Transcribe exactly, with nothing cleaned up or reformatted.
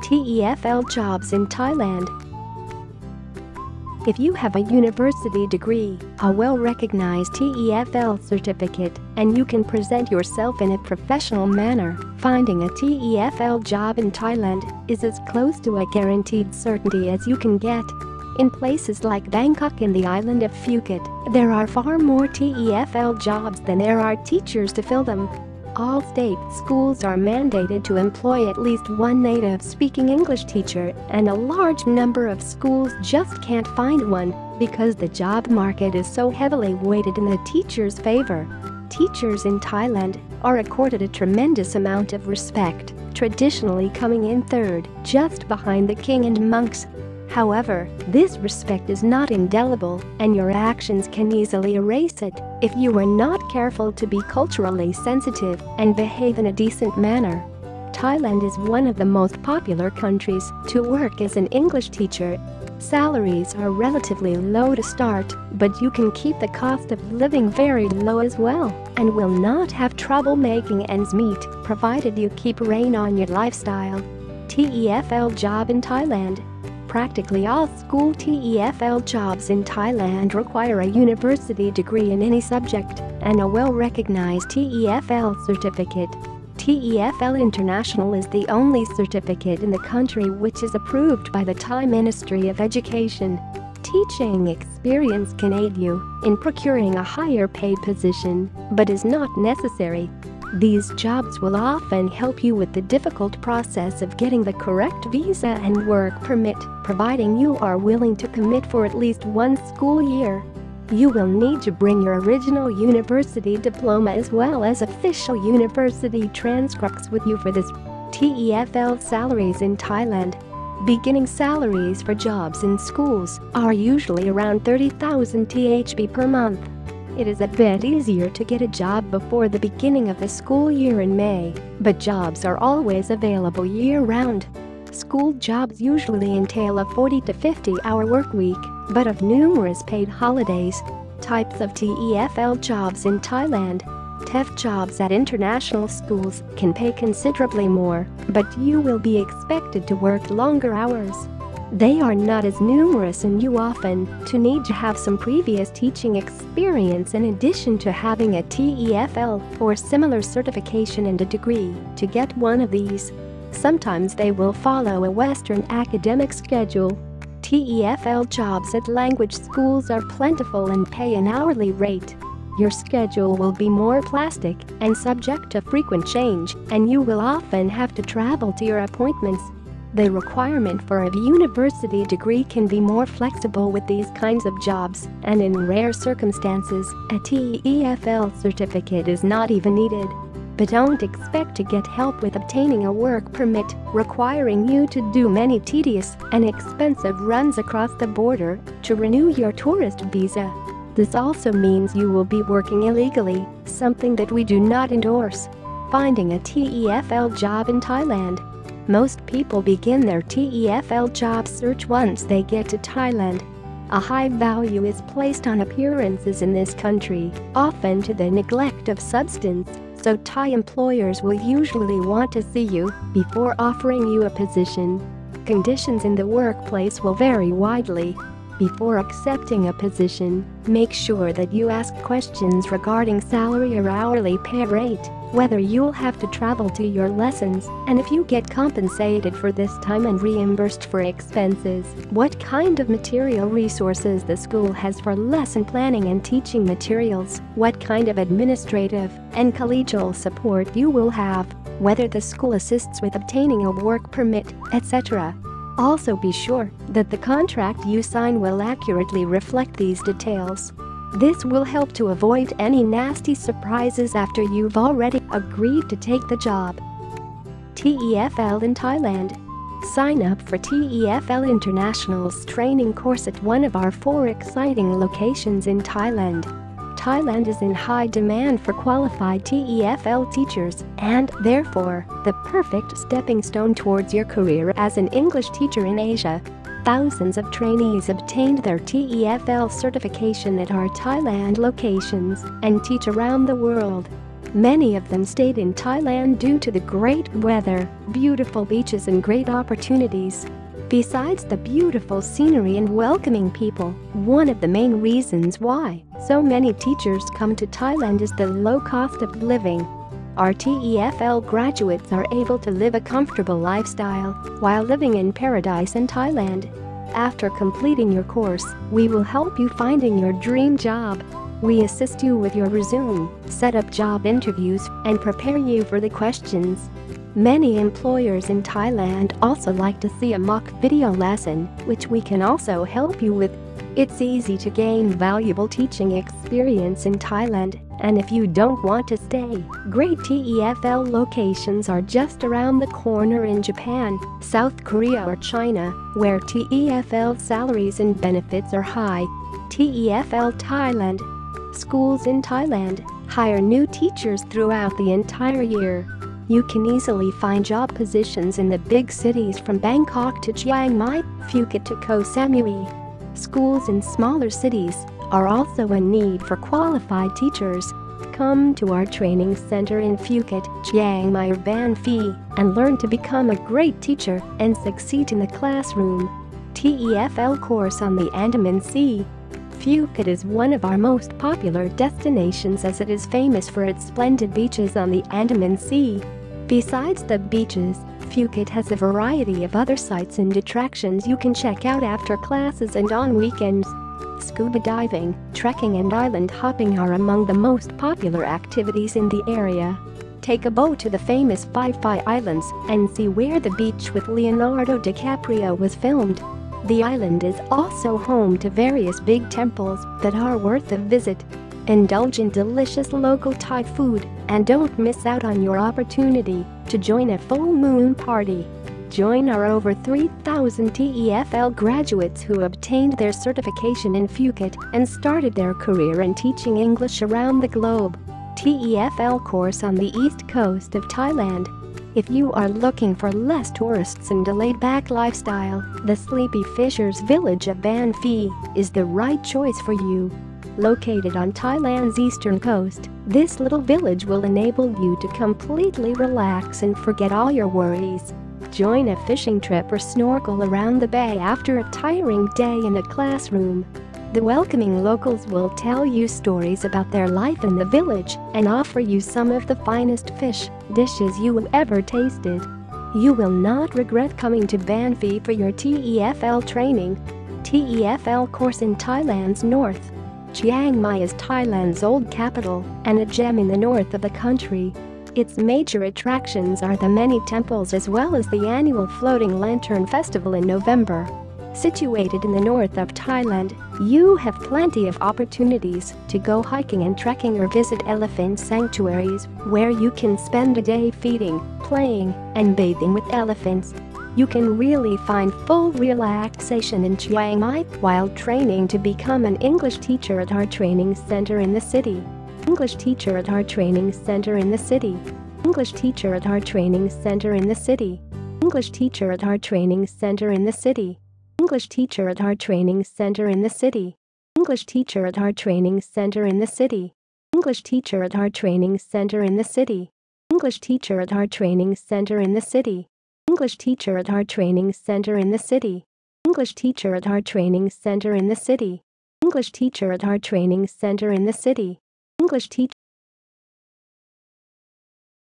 T E F L jobs in Thailand. If you have a university degree, a well-recognized T E F L certificate, and you can present yourself in a professional manner, finding a T E F L job in Thailand is as close to a guaranteed certainty as you can get. In places like Bangkok and the island of Phuket, there are far more T E F L jobs than there are teachers to fill them. All state schools are mandated to employ at least one native-speaking English teacher, and a large number of schools just can't find one because the job market is so heavily weighted in the teacher's favor. Teachers in Thailand are accorded a tremendous amount of respect, traditionally coming in third, just behind the king and monks. However, this respect is not indelible, and your actions can easily erase it if you are not careful to be culturally sensitive and behave in a decent manner. Thailand is one of the most popular countries to work as an English teacher. Salaries are relatively low to start, but you can keep the cost of living very low as well and will not have trouble making ends meet, provided you keep rein on your lifestyle. T E F L job in Thailand. Practically all school T E F L jobs in Thailand require a university degree in any subject and a well-recognized T E F L certificate. T E F L International is the only certificate in the country which is approved by the Thai Ministry of Education. Teaching experience can aid you in procuring a higher paid position, but is not necessary. These jobs will often help you with the difficult process of getting the correct visa and work permit, providing you are willing to commit for at least one school year. You will need to bring your original university diploma as well as official university transcripts with you for this. T E F L salaries in Thailand. Beginning salaries for jobs in schools are usually around thirty thousand T H B per month. It is a bit easier to get a job before the beginning of the school year in May, but jobs are always available year-round. School jobs usually entail a forty to fifty hour work week, but have numerous paid holidays. Types of T E F L jobs in Thailand. T E F L jobs at international schools can pay considerably more, but you will be expected to work longer hours. They are not as numerous, and you often to need to have some previous teaching experience in addition to having a T E F L or similar certification and a degree to get one of these. Sometimes they will follow a Western academic schedule. T E F L jobs at language schools are plentiful and pay an hourly rate. Your schedule will be more plastic and subject to frequent change, and you will often have to travel to your appointments. The requirement for a university degree can be more flexible with these kinds of jobs, and in rare circumstances, a T E F L certificate is not even needed. But don't expect to get help with obtaining a work permit, requiring you to do many tedious and expensive runs across the border to renew your tourist visa. This also means you will be working illegally, something that we do not endorse. Finding a T E F L job in Thailand. Most people begin their T E F L job search once they get to Thailand. A high value is placed on appearances in this country, often to the neglect of substance, so Thai employers will usually want to see you before offering you a position. Conditions in the workplace will vary widely. Before accepting a position, make sure that you ask questions regarding salary or hourly pay rate, whether you'll have to travel to your lessons, and if you get compensated for this time and reimbursed for expenses, what kind of material resources the school has for lesson planning and teaching materials, what kind of administrative and collegial support you will have, whether the school assists with obtaining a work permit, et cetera. Also be sure that the contract you sign will accurately reflect these details. This will help to avoid any nasty surprises after you've already agreed to take the job. T E F L in Thailand. Sign up for T E F L International's training course at one of our four exciting locations in Thailand. Thailand is in high demand for qualified T E F L teachers and, therefore, the perfect stepping stone towards your career as an English teacher in Asia. Thousands of trainees obtained their T E F L certification at our Thailand locations and teach around the world. Many of them stayed in Thailand due to the great weather, beautiful beaches and great opportunities. Besides the beautiful scenery and welcoming people, one of the main reasons why so many teachers come to Thailand is the low cost of living. Our T E F L graduates are able to live a comfortable lifestyle while living in paradise in Thailand. After completing your course, we will help you finding your dream job. We assist you with your resume, set up job interviews, and prepare you for the questions. Many employers in Thailand also like to see a mock video lesson, which we can also help you with. It's easy to gain valuable teaching experience in Thailand, and if you don't want to stay, great T E F L locations are just around the corner in Japan, South Korea or China, where T E F L salaries and benefits are high. T E F L Thailand. Schools in Thailand hire new teachers throughout the entire year. You can easily find job positions in the big cities from Bangkok to Chiang Mai, Phuket to Koh Samui. Schools in smaller cities are also in need for qualified teachers. Come to our training center in Phuket, Chiang Mai or Ban Phi and learn to become a great teacher and succeed in the classroom. T E F L course on the Andaman Sea. Phuket is one of our most popular destinations as it is famous for its splendid beaches on the Andaman Sea. Besides the beaches, Phuket has a variety of other sites and attractions you can check out after classes and on weekends. Scuba diving, trekking and island hopping are among the most popular activities in the area. Take a boat to the famous Phi Phi Islands and see where the beach with Leonardo DiCaprio was filmed. The island is also home to various big temples that are worth a visit. Indulge in delicious local Thai food and don't miss out on your opportunity to join a full moon party. Join our over three thousand T E F L graduates who obtained their certification in Phuket and started their career in teaching English around the globe. T E F L course on the east coast of Thailand. If you are looking for less tourists and a laid-back lifestyle, the Sleepy Fishers village of Ban Phi is the right choice for you. Located on Thailand's eastern coast, this little village will enable you to completely relax and forget all your worries. Join a fishing trip or snorkel around the bay after a tiring day in a classroom. The welcoming locals will tell you stories about their life in the village and offer you some of the finest fish dishes you have ever tasted. You will not regret coming to Ban Phi for your T E F L training. T E F L course in Thailand's north. Chiang Mai is Thailand's old capital and a gem in the north of the country. Its major attractions are the many temples as well as the annual Floating Lantern Festival in November. Situated in the north of Thailand, you have plenty of opportunities to go hiking and trekking or visit elephant sanctuaries where you can spend a day feeding, playing, and bathing with elephants. You can really find full relaxation in Chiang Mai while training to become an English teacher at our training center in the city. English teacher at our training center in the city. English teacher at our training center in the city. English teacher at our training center in the city. English teacher at our training center in the city. English teacher at our training center in the city. English teacher at our training center in the city. English teacher at our training center in the city. English teacher at our training center in the city. English teacher at our training center in the city. English teacher at our training center in the city. English teacher